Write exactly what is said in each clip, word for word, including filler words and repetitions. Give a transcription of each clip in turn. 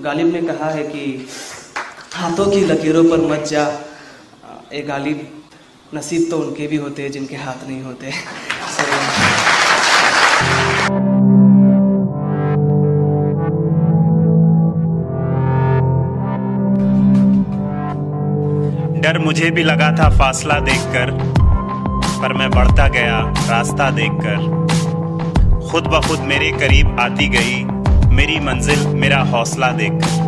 गालिब ने कहा है कि हाथों की लकीरों पर मत जा, ए गालिब नसीब तो उनके भी होते हैं जिनके हाथ नहीं होते। डर मुझे भी लगा था फासला देखकर, पर मैं बढ़ता गया रास्ता देखकर। खुद ब खुद मेरे करीब आती गई मेरी मंजिल मेरा हौसला देखकर।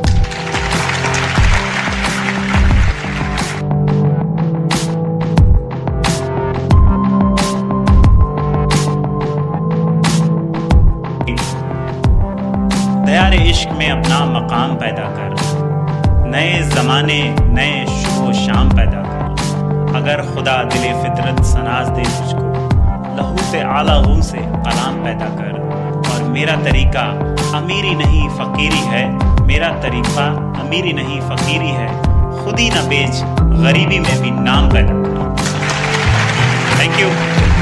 तैयार इश्क में अपना मकाम पैदा कर, नए ज़माने नए शुभ शाम पैदा कर। अगर खुदा दिले फितरत सनाज दे तुझको, लहू से आला हू से कलाम पैदा कर। और मेरा तरीका अमीरी नहीं फ़कीरी है, मेरा तरीका अमीरी नहीं फ़कीरी है। खुद ही न बेच गरीबी में भी नाम पैदा कर। Thank you.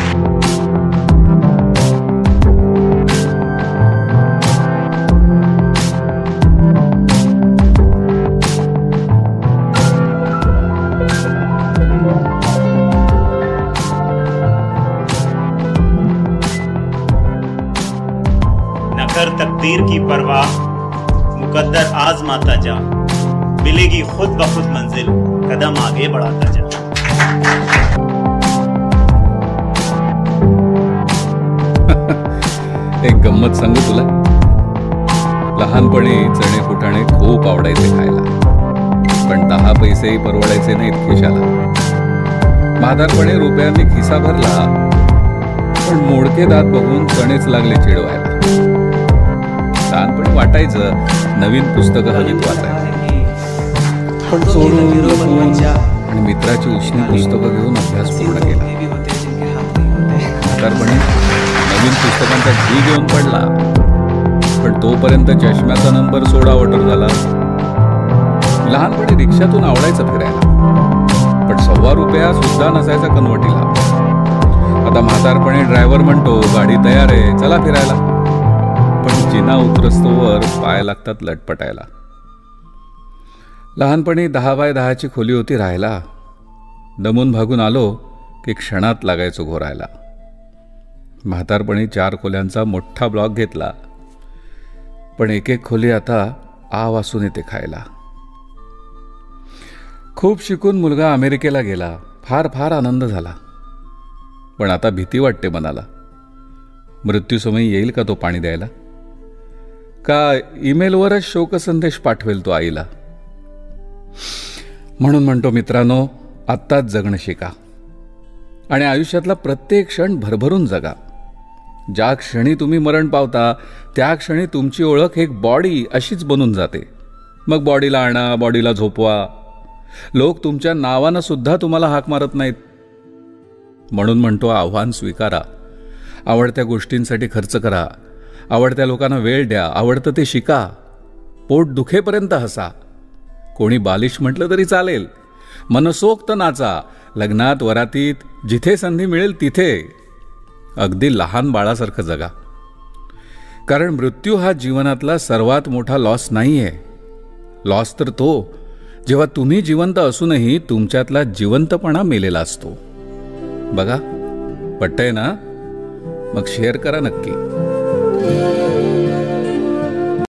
कर तकदीर की परवाह, मुकद्दर आजमाता जा, मिलेगी खुद ब खुद मंजिल, कदम आगे बढ़ाता जा। एक गंमत सांगू तुला। लहानपणी चणे फुटाणे खूप आवडायचे खायला, पण दहा पैसेही परवडायचे नाहीत खिशाला। म्हातारपणी रुपयांनी खिसा भरला, पण मोडके दात बघून चणेच लागले चिडवायला। लहानपणी वाटायचं नवीन पुस्तकं हवीत वाचायला, पण सोडून लपून आणि मित्राची उष्णी पुस्तकं घेऊन अभ्यास पूर्ण केला। म्हातारपणी नवीन पुस्तकांचा ढी घेऊन पडला, पण तोपर्यंत चष्म्याचा नंबर सोळा ऑर्डर झाला। लहानपणी रिक्षातून आवडायचं फिरायला, पण सव्वा रुपया सुद्धा नसायचा कन्वर्टीला। आता म्हातारपणी ड्रायव्हर म्हणतो गाडी तयार आहे चला फिरायला, पण जिना उतरस्तोवर पाय लागतात लटपटायला। लहानपणी दहा बाय दहाची खोली होती राहायला, दमून भागून आलो की क्षणात लागायचो घोरायला। म्हातारपणी चार खोल्यांचा मोठा ब्लॉक घेतला, पण एक एक खोली आता आ वासून येते खायला। खूप शिकून मुलगा अमेरिकेला गेला, फार फार आनंद झाला, पण आता भीती वाटते मनाला। मृत्यूसमयी येईल का तो पाणी द्यायला, का ईमेलवरच शोकसंदेश पाठवेल तो आईला। म्हणून म्हणतो मित्रांनो, आत्ताच जगणं शिका आणि आयुष्यातला प्रत्येक क्षण भरभरून जगा। ज्या क्षणी तुम्ही मरण पावता त्या क्षणी तुमची ओळख एक बॉडी अशीच बनून जाते। मग बॉडीला आणा, बॉडीला झोपवा, लोक तुमच्या नावानं सुद्धा तुम्हाला हाक मारत नाहीत। म्हणून म्हणतो आव्हान स्वीकारा, आवडत्या गोष्टींसाठी खर्च करा, आवडत्या लोकांना वेळ द्या, आवडतं ते शिका, पोट दुखेपर्यंत हसा, कोणी बालिश म्हटलं तरी चालेल, मनसोक्त नाचा, लग्नात वरातीत जिथे संधी मिळेल तिथे, अगदी लहान बाळासारखं जगा। कारण मृत्यू हा जीवनातला सर्वात मोठा लॉस नाहीये। लॉस तर तो जेव्हा तुम्ही जिवंत असूनही तुमच्यातला जिवंतपणा मेलेला असतो। बघा, पटतंय ना? मग शेअर करा नक्की।